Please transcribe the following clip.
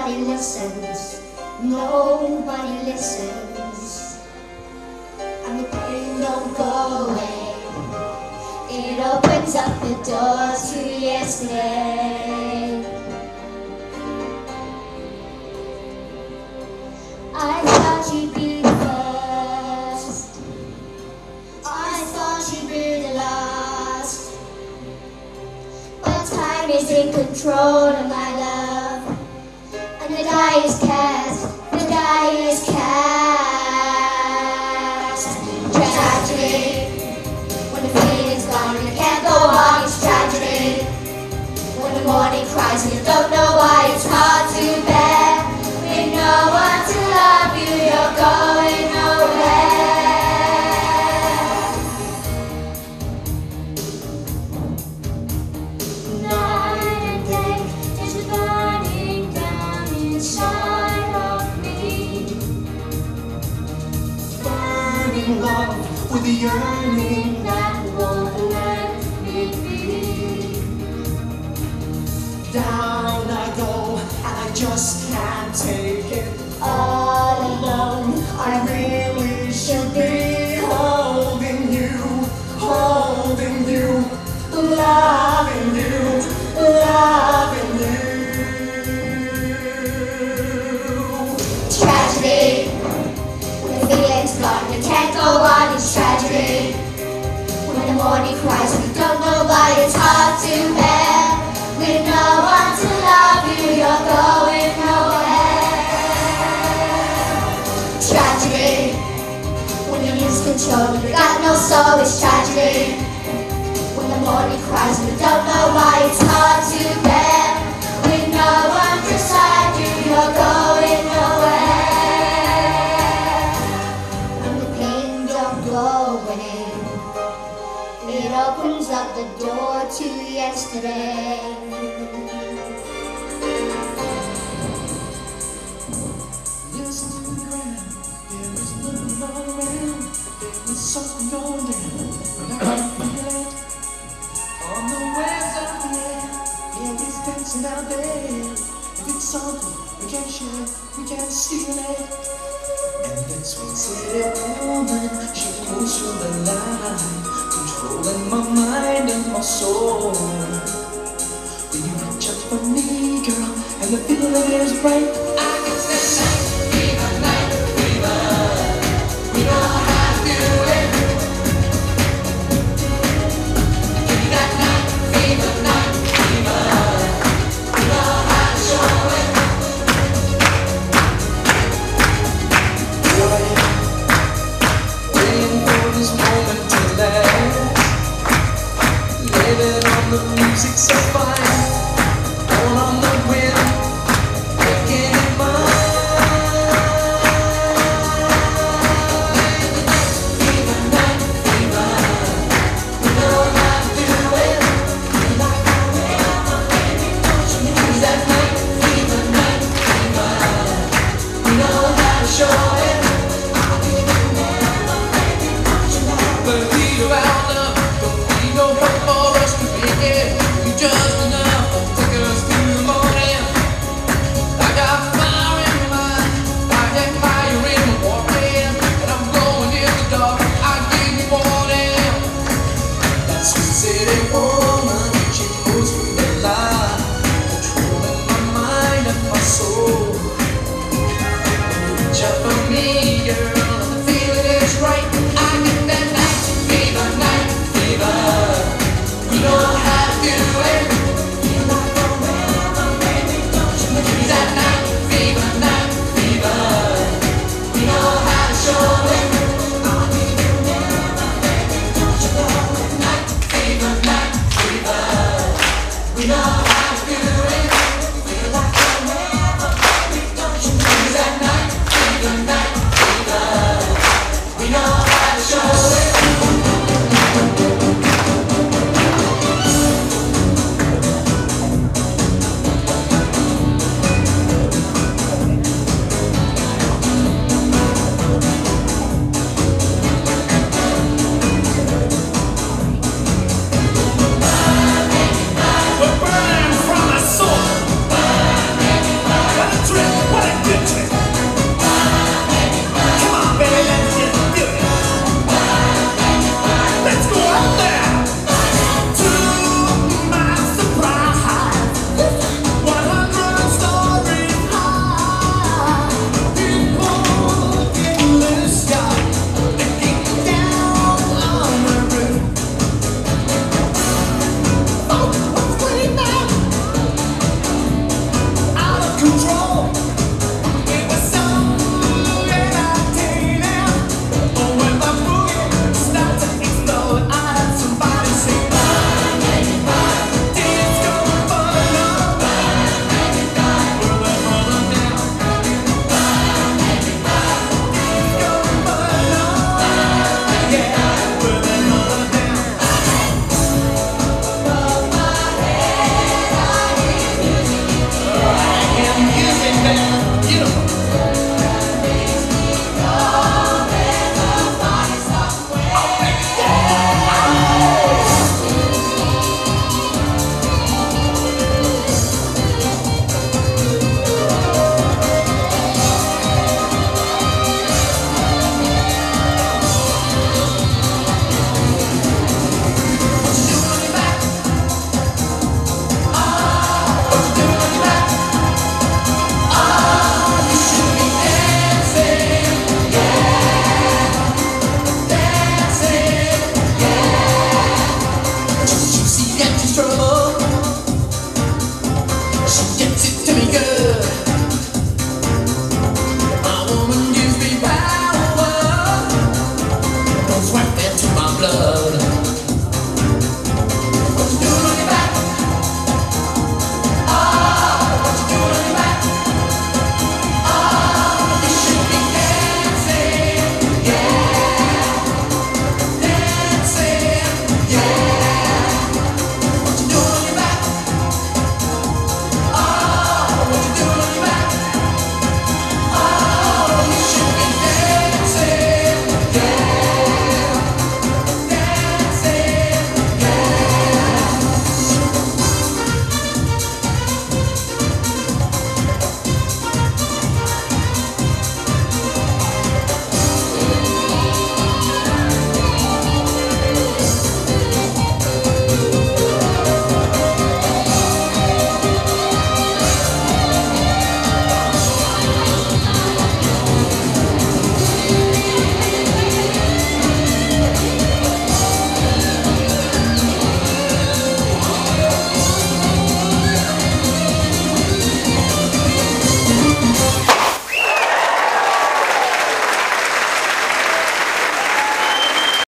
nobody listens, nobody listens, and the pain don't go away. It opens up the door to yesterday. I thought you'd be the first, I thought you'd be the last, but time is in control of my love, and the die is cast, the die is cast. Tragedy, when the feeling's gone and it can't go on, it's tragedy. When the morning cries and you don't know why, it's hard to bear. With no one to love you, you're going nowhere. Night and day is burning down inside of me. Burning love with the yearning that won't let me be. Down I go, and I just can't take it. All alone, I really should be holding you, loving you, loving you. Tragedy, when the feeling's gone, it can't go on, it's tragedy. When the morning cries and you don't know why, it's hard to bear. With no one to love you, you're going nowhere. Tragedy, when you lose control, you got no soul, it's tragedy. When the morning cries and you don't know why, it's hard to bear. With no one beside you, you're going nowhere. When the pain don't go away, it opens up the door to yesterday. Listen to the ground, there is nothing all around. There is something going down, but I can feel it on the waves of the air. Yeah, it's dancing out there. If it's something we can't share, we can't steal it. And that sweet city woman, she moves through the night, controlling my mind and my soul. When you reach out for me, girl, and the feeling is right.